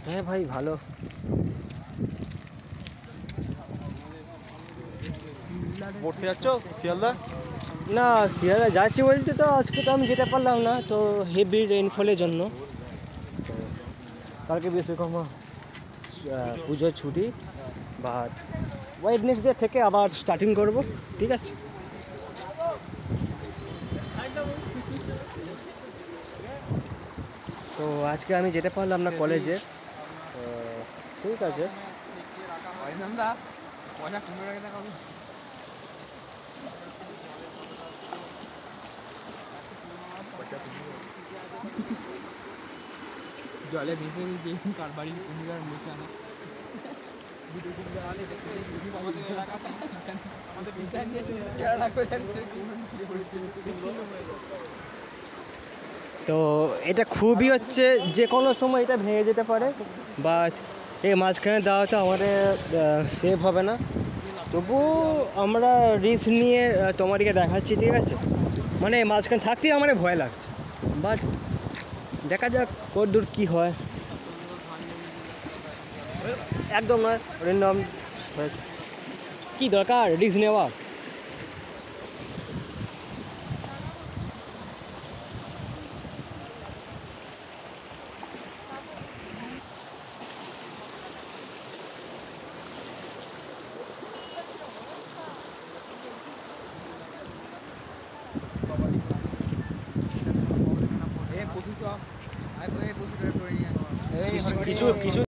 হ্যাঁ ভাই ভালো। পড়তে যাচ্ছ শিয়ালদা? না শিয়ালদা যাচ্ছি বলতে তো আজকে তো আমি যেতে পারলাম না, তো হেভি রেইনফলের জন্য। তো কালকে বিশ্বকর্মা পুজোর ছুটি, বাট ওয়েডনেসডে থেকে আবার স্টার্টিং করব, ঠিক আছে। তো আজকে আমি যেতে পারলাম না কলেজে, ঠিক আছে। জলে ভেসে দেখুন কার বাড়ির কুমিরার মেশে আনা তো এটা খুবই হচ্ছে যে কোনো সময় এটা ভেঙে যেতে পারে, বাট এই মাঝখানে দেওয়াটা আমাদের সেভ হবে না। তবুও আমরা রিস্ক নিয়ে তোমাদেরকে দেখাচ্ছি, ঠিক আছে। মানে মাঝখানে থাকতেই আমার ভয় লাগছে, বাট দেখা যাক কতদূর কী হয়। একদম নয়, র্যান্ডম। কী দরকার রিস্ক নেওয়া। কিছু কিছু